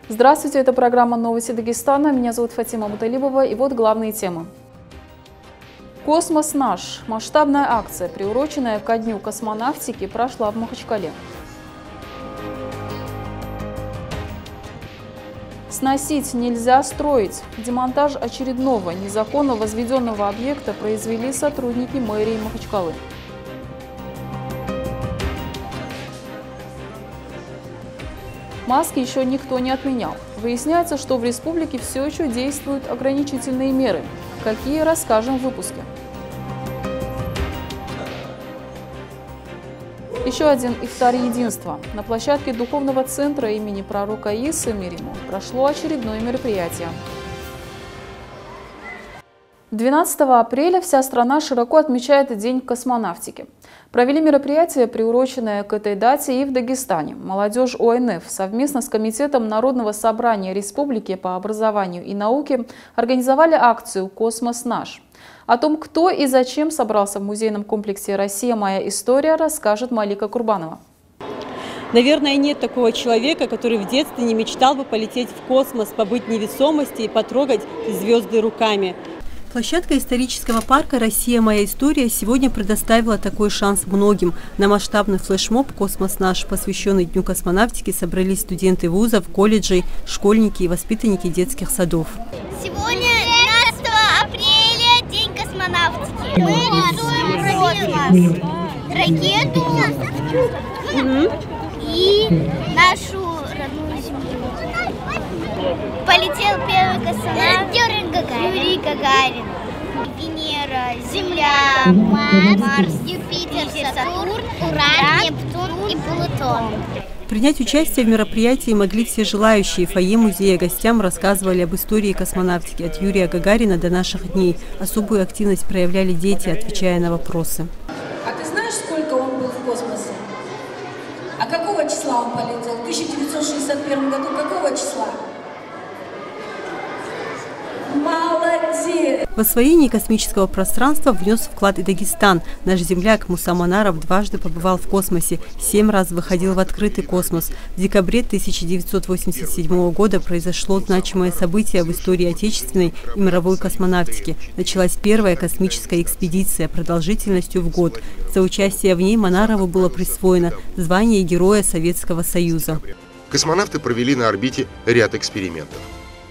Здравствуйте, это программа «Новости Дагестана». Меня зовут Фатима Муталибова, и вот главные темы. «Космос наш». Масштабная акция, приуроченная ко Дню космонавтики, прошла в Махачкале. Сносить нельзя строить. Демонтаж очередного незаконно возведенного объекта произвели сотрудники мэрии Махачкалы. Маски еще никто не отменял. Выясняется, что в республике все еще действуют ограничительные меры. Какие, расскажем в выпуске. Еще один ифтар единства. На площадке духовного центра имени пророка Исы Миримо прошло очередное мероприятие. 12 апреля вся страна широко отмечает День космонавтики. Провели мероприятие, приуроченное к этой дате, и в Дагестане. Молодежь ОНФ совместно с Комитетом Народного собрания Республики по образованию и науке организовали акцию «Космос наш». О том, кто и зачем собрался в музейном комплексе «Россия. Моя история», расскажет Малика Курбанова. Наверное, нет такого человека, который в детстве не мечтал бы полететь в космос, побыть в невесомости и потрогать звезды руками. Площадка исторического парка «Россия. Моя история» сегодня предоставила такой шанс многим. На масштабный флешмоб «Космос наш», посвященный Дню космонавтики, собрались студенты вузов, колледжей, школьники и воспитанники детских садов. Сегодня 12 апреля День космонавтики. Мы рисуем космос, ракету и нашу родную Землю. Полетел первый космонавт Юрий Гагарин. Венера, Земля, Марс, Юпитер, Сатурн, Уран, Нептун и Плутон. Принять участие в мероприятии могли все желающие. В фойе музея гостям рассказывали об истории космонавтики от Юрия Гагарина до наших дней. Особую активность проявляли дети, отвечая на вопросы. А ты знаешь, сколько он был в космосе? А какого числа он полетел? В 1961 году какого числа? Молодец! В освоении космического пространства внес вклад и Дагестан. Наш земляк Муса Манаров дважды побывал в космосе, 7 раз выходил в открытый космос. В декабре 1987 года произошло значимое событие в истории отечественной и мировой космонавтики. Началась первая космическая экспедиция продолжительностью в год. За участие в ней Манарову было присвоено звание Героя Советского Союза. Космонавты провели на орбите ряд экспериментов.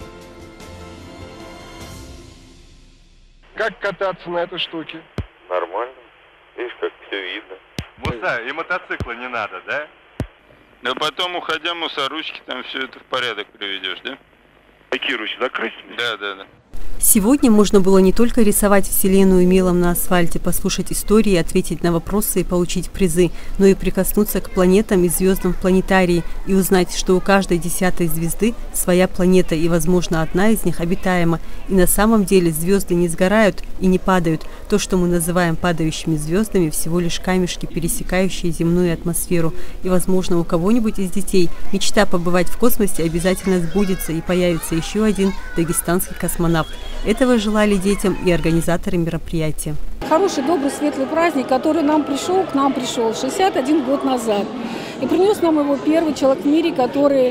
Как кататься на этой штуке? Нормально. Видишь, как все видно. Муса, и мотоцикла не надо, да? Да потом, уходя, мусоручки, там все это в порядок приведешь, да? Какие ручки? Закрыть? Да. Сегодня можно было не только рисовать Вселенную мелом на асфальте, послушать истории, ответить на вопросы и получить призы, но и прикоснуться к планетам и звездам в планетарии и узнать, что у каждой 10-й звезды своя планета, и, возможно, одна из них обитаема. И на самом деле звезды не сгорают и не падают. То, что мы называем падающими звездами, всего лишь камешки, пересекающие земную атмосферу. И, возможно, у кого-нибудь из детей мечта побывать в космосе обязательно сбудется, и появится еще один дагестанский космонавт. Этого желали детям и организаторы мероприятия. Хороший, добрый, светлый праздник, который к нам пришел 61 год назад. И принес нам его первый человек в мире, который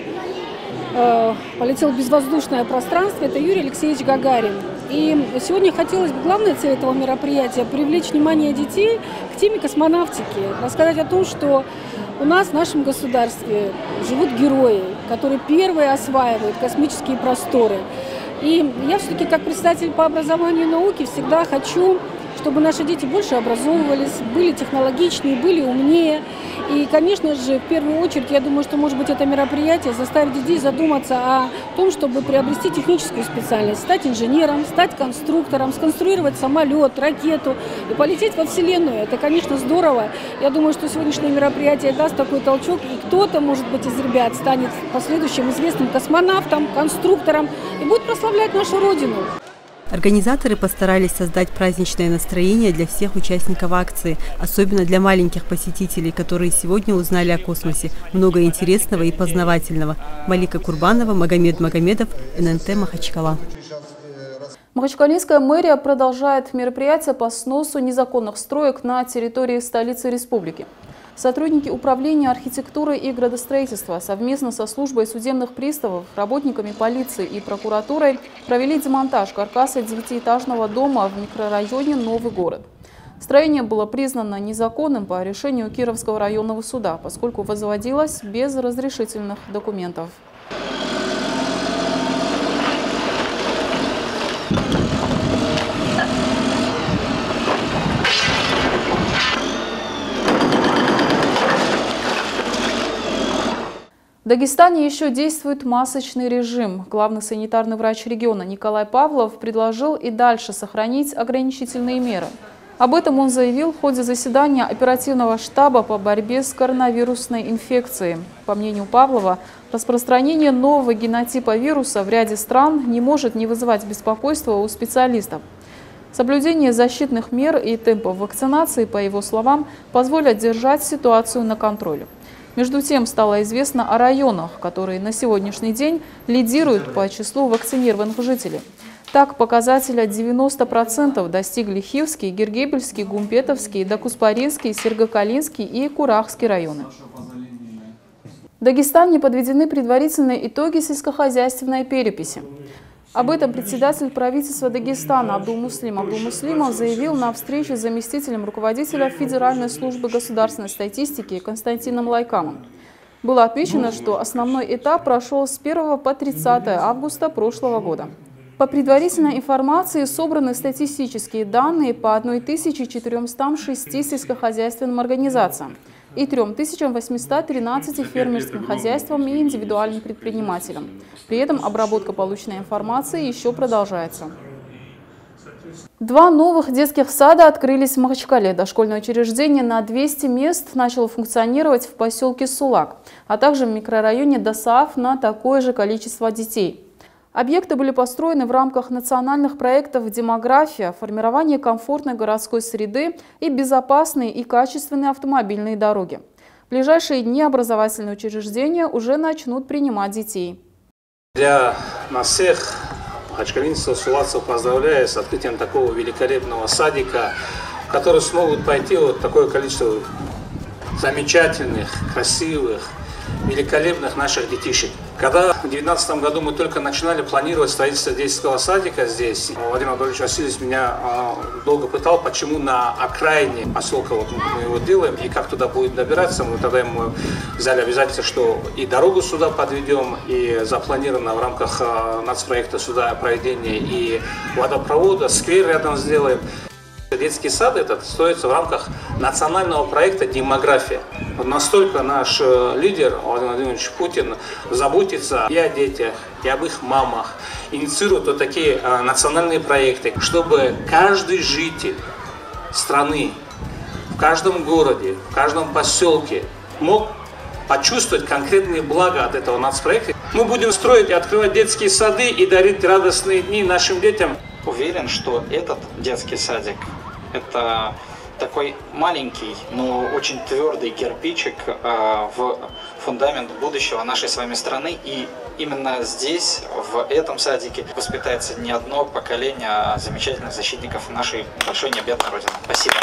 полетел в безвоздушное пространство, это Юрий Алексеевич Гагарин. И сегодня хотелось бы, главная цель этого мероприятия, привлечь внимание детей к теме космонавтики, рассказать о том, что у нас в нашем государстве живут герои, которые первые осваивают космические просторы. И я все-таки, как председатель по образованию и науке, всегда хочу, чтобы наши дети больше образовывались, были технологичнее, были умнее. И, конечно же, в первую очередь, я думаю, что, может быть, это мероприятие заставит детей задуматься о том, чтобы приобрести техническую специальность, стать инженером, стать конструктором, сконструировать самолет, ракету и полететь во Вселенную. Это, конечно, здорово. Я думаю, что сегодняшнее мероприятие даст такой толчок, и кто-то, может быть, из ребят станет последующим известным космонавтом, конструктором и будет прославлять нашу Родину. Организаторы постарались создать праздничное настроение для всех участников акции, особенно для маленьких посетителей, которые сегодня узнали о космосе. Много интересного и познавательного. Малика Курбанова, Магомед Магомедов, ННТ Махачкала. Махачкалинская мэрия продолжает мероприятие по сносу незаконных строек на территории столицы республики. Сотрудники Управления архитектуры и градостроительства совместно со службой судебных приставов, работниками полиции и прокуратурой провели демонтаж каркаса 9-этажного дома в микрорайоне Новый город. Строение было признано незаконным по решению Кировского районного суда, поскольку возводилось без разрешительных документов. В Дагестане еще действует масочный режим. Главный санитарный врач региона Николай Павлов предложил и дальше сохранить ограничительные меры. Об этом он заявил в ходе заседания оперативного штаба по борьбе с коронавирусной инфекцией. По мнению Павлова, распространение нового генотипа вируса в ряде стран не может не вызывать беспокойства у специалистов. Соблюдение защитных мер и темпов вакцинации, по его словам, позволят держать ситуацию на контроле. Между тем, стало известно о районах, которые на сегодняшний день лидируют по числу вакцинированных жителей. Так, показателя 90% достигли Хивский, Гергебельский, Гумпетовский, Докуспаринский, Сергокалинский и Курахский районы. В Дагестане подведены предварительные итоги сельскохозяйственной переписи. Об этом председатель правительства Дагестана Абдулмуслимов заявил на встрече с заместителем руководителя Федеральной службы государственной статистики Константином Лайкамом. Было отмечено, что основной этап прошел с 1 по 30 августа прошлого года. По предварительной информации собраны статистические данные по 1406 сельскохозяйственным организациям и 3813 фермерским хозяйствам и индивидуальным предпринимателям. При этом обработка полученной информации еще продолжается. 2 новых детских сада открылись в Махачкале. Дошкольное учреждение на 200 мест начало функционировать в поселке Сулак, а также в микрорайоне Досааф на такое же количество детей. Объекты были построены в рамках национальных проектов «Демография», формирование комфортной городской среды и безопасные и качественные автомобильные дороги. В ближайшие дни образовательные учреждения уже начнут принимать детей. Для нас всех, махачкалинцев, сулацев, поздравляю с открытием такого великолепного садика, в который смогут пойти вот такое количество замечательных, красивых, великолепных наших детишек. Когда в 2019 году мы только начинали планировать строительство детского садика здесь, Владимир Анатольевич Васильевич меня долго пытал, почему на окраине поселка вот мы его делаем и как туда будет добираться. Мы тогда ему взяли обязательство, что и дорогу сюда подведем, и запланировано в рамках нацпроекта сюда проведение и водопровода, сквер рядом сделаем. Детский сад этот строится в рамках национального проекта «Демография». Вот настолько наш лидер Владимир Владимирович Путин заботится и о детях, и об их мамах, инициирует вот такие национальные проекты, чтобы каждый житель страны, в каждом городе, в каждом поселке мог почувствовать конкретные блага от этого нацпроекта. Мы будем строить и открывать детские сады и дарить радостные дни нашим детям. Уверен, что этот детский садик – это такой маленький, но очень твердый кирпичик в фундамент будущего нашей с вами страны. И именно здесь, в этом садике, воспитается не одно поколение замечательных защитников нашей большой необъятной Родины. Спасибо.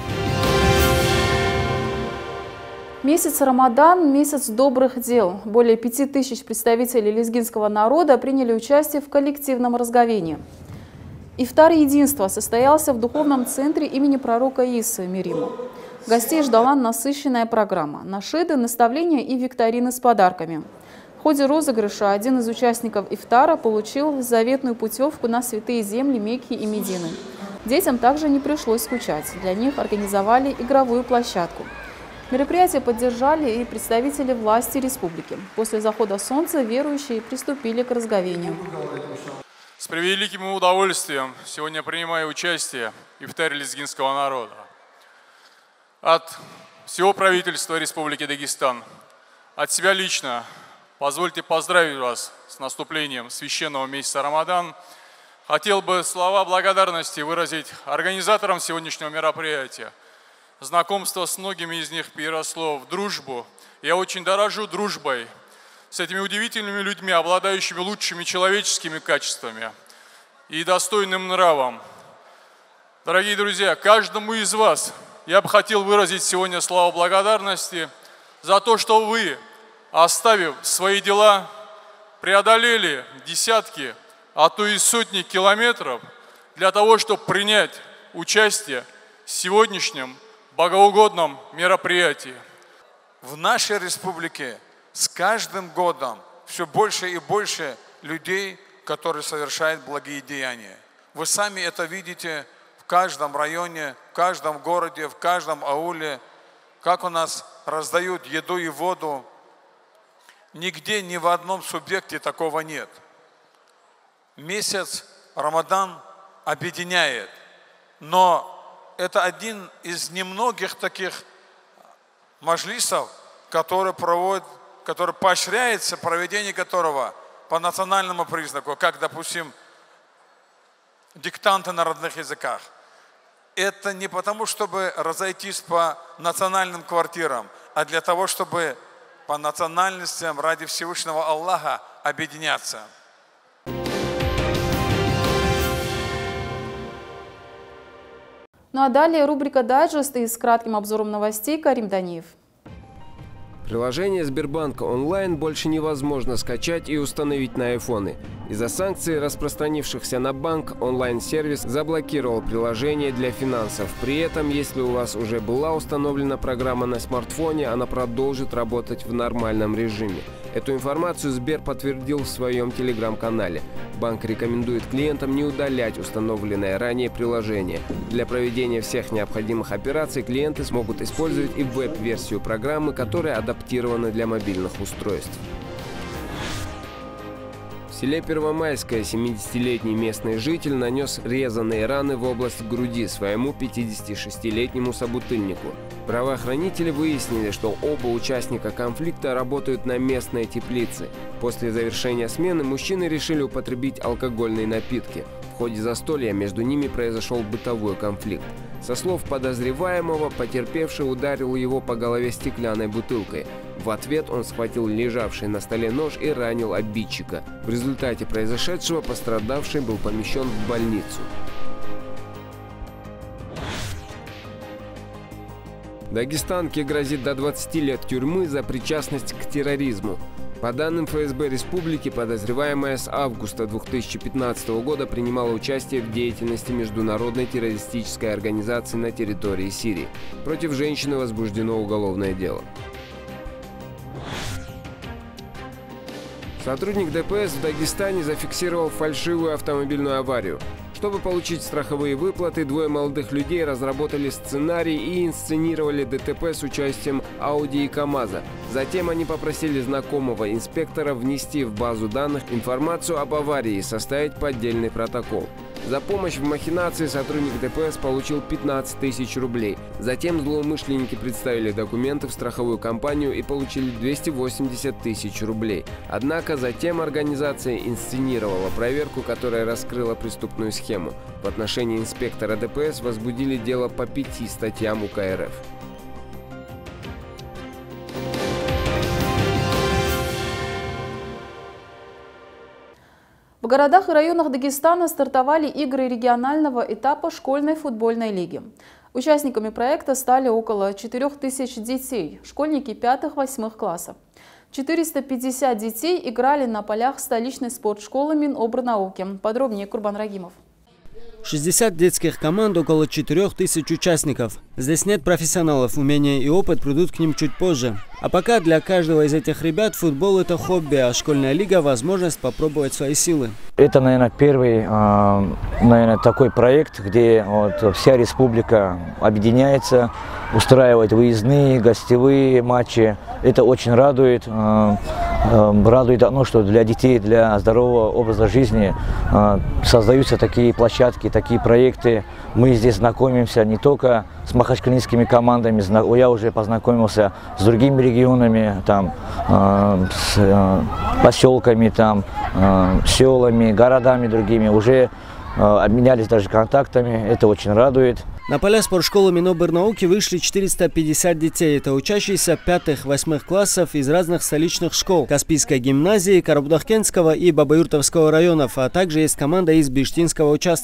Месяц Рамадан – месяц добрых дел. Более 5000 представителей лезгинского народа приняли участие в коллективном разговении. Ифтар единства состоялся в духовном центре имени пророка Исы Мирима. Гостей ждала насыщенная программа – нашиды, наставления и викторины с подарками. В ходе розыгрыша один из участников ифтара получил заветную путевку на святые земли Мекки и Медины. Детям также не пришлось скучать. Для них организовали игровую площадку. Мероприятие поддержали и представители власти республики. После захода солнца верующие приступили к разговению. С превеликим удовольствием сегодня принимаю участие в ифтаре лезгинского народа. От всего правительства Республики Дагестан, от себя лично, позвольте поздравить вас с наступлением священного месяца Рамадан. Хотел бы слова благодарности выразить организаторам сегодняшнего мероприятия. Знакомство с многими из них переросло в дружбу. Я очень дорожу дружбой с этими удивительными людьми, обладающими лучшими человеческими качествами и достойным нравом. Дорогие друзья, каждому из вас я бы хотел выразить сегодня слова благодарности за то, что вы, оставив свои дела, преодолели десятки, а то и сотни километров для того, чтобы принять участие в сегодняшнем богоугодном мероприятии. В нашей республике с каждым годом все больше и больше людей, которые совершают благие деяния. Вы сами это видите в каждом районе, в каждом городе, в каждом ауле, как у нас раздают еду и воду. Нигде, ни в одном субъекте такого нет. Месяц Рамадан объединяет, но это один из немногих таких маджлисов, который поощряется, проведение которого по национальному признаку, как, допустим, диктанты на родных языках. Это не потому, чтобы разойтись по национальным квартирам, а для того, чтобы по национальностям ради Всевышнего Аллаха объединяться. Ну а далее рубрика «Дайджест» и с кратким обзором новостей Карим Даниев. Приложение Сбербанка онлайн больше невозможно скачать и установить на айфоны. Из-за санкций, распространившихся на банк, онлайн-сервис заблокировал приложение для финансов. При этом, если у вас уже была установлена программа на смартфоне, она продолжит работать в нормальном режиме. Эту информацию Сбер подтвердил в своем телеграм-канале. Банк рекомендует клиентам не удалять установленное ранее приложение. Для проведения всех необходимых операций клиенты смогут использовать и веб-версию программы, которая адаптирована для мобильных устройств. В селе Первомайское 70-летний местный житель нанес резаные раны в область груди своему 56-летнему собутыльнику. Правоохранители выяснили, что оба участника конфликта работают на местной теплице. После завершения смены мужчины решили употребить алкогольные напитки. В ходе застолья между ними произошел бытовой конфликт. Со слов подозреваемого, потерпевший ударил его по голове стеклянной бутылкой. В ответ он схватил лежавший на столе нож и ранил обидчика. В результате произошедшего пострадавший был помещен в больницу. Дагестанке грозит до 20 лет тюрьмы за причастность к терроризму. По данным ФСБ республики, подозреваемая с августа 2015 года принимала участие в деятельности международной террористической организации на территории Сирии. Против женщины возбуждено уголовное дело. Сотрудник ДПС в Дагестане зафиксировал фальшивую автомобильную аварию. Чтобы получить страховые выплаты, двое молодых людей разработали сценарий и инсценировали ДТП с участием Ауди и КАМАЗа. Затем они попросили знакомого инспектора внести в базу данных информацию об аварии и составить поддельный протокол. За помощь в махинации сотрудник ДПС получил 15 тысяч рублей. Затем злоумышленники представили документы в страховую компанию и получили 280 тысяч рублей. Однако затем организация инсценировала проверку, которая раскрыла преступную схему. В отношении инспектора ДПС возбудили дело по 5 статьям УК РФ. В городах и районах Дагестана стартовали игры регионального этапа школьной футбольной лиги. Участниками проекта стали около 4000 детей, школьники 5-8 классов. 450 детей играли на полях столичной спортшколы Минобрнауки. Подробнее Курбан Рагимов. 60 детских команд, около 4000 участников. Здесь нет профессионалов, умения и опыт придут к ним чуть позже. А пока для каждого из этих ребят футбол – это хобби, а школьная лига – возможность попробовать свои силы. Это, наверное, первый такой проект, где вся республика объединяется, устраивает выездные, гостевые матчи. Это очень радует. Радует одно, что для детей, для здорового образа жизни создаются такие площадки, такие проекты. Мы здесь знакомимся не только с махачкалинскими командами, я уже познакомился с другими регионами, там, с поселками, там, селами, городами другими. Уже обменялись даже контактами, это очень радует. На поля спортшколы Минобрнауки вышли 450 детей. Это учащиеся 5-8 классов из разных столичных школ. Каспийской гимназии, Карабудахкентского и Бабаюртовского районов, а также есть команда из Биштинского участка.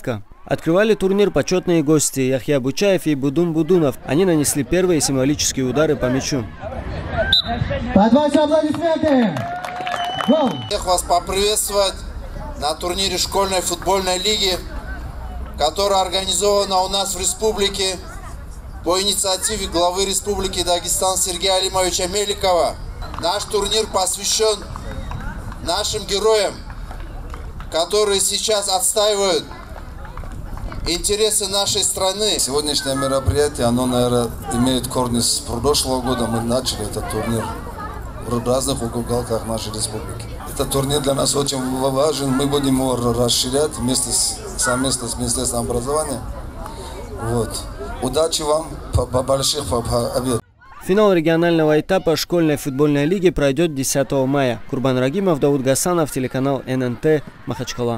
Открывали турнир почетные гости Яхья Бучаев и Будун Будунов. Они нанесли первые символические удары по мячу. Под ваши аплодисменты! Всех вас поприветствовать на турнире школьной футбольной лиги, которая организована у нас в республике по инициативе главы Республики Дагестан Сергея Алимовича Меликова. Наш турнир посвящен нашим героям, которые сейчас отстаивают интересы нашей страны. Сегодняшнее мероприятие, оно, наверное, имеет корни с прошлого года. Мы начали этот турнир в разных уголках нашей республики. Этот турнир для нас очень важен. Мы будем его расширять совместно с Министерством образования. Удачи вам, больших побед. Финал регионального этапа школьной футбольной лиги пройдет 10 мая. Курбан Рагимов, Дауд Гасанов, телеканал ННТ, Махачкала.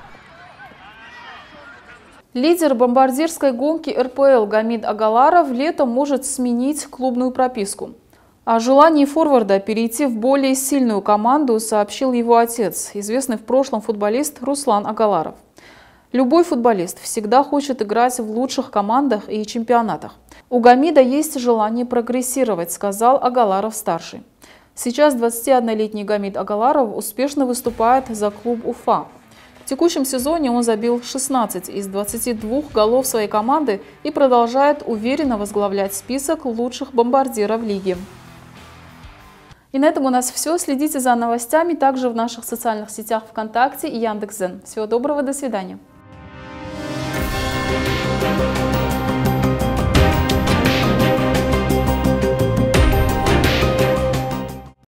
Лидер бомбардирской гонки РПЛ Гамид Агаларов летом может сменить клубную прописку. О желании форварда перейти в более сильную команду сообщил его отец, известный в прошлом футболист Руслан Агаларов. Любой футболист всегда хочет играть в лучших командах и чемпионатах. У Гамида есть желание прогрессировать, сказал Агаларов-старший. Сейчас 21-летний Гамид Агаларов успешно выступает за клуб Уфа. В текущем сезоне он забил 16 из 22 голов своей команды и продолжает уверенно возглавлять список лучших бомбардиров лиги. И на этом у нас все. Следите за новостями также в наших социальных сетях ВКонтакте и Яндекс.Зен. Всего доброго, до свидания.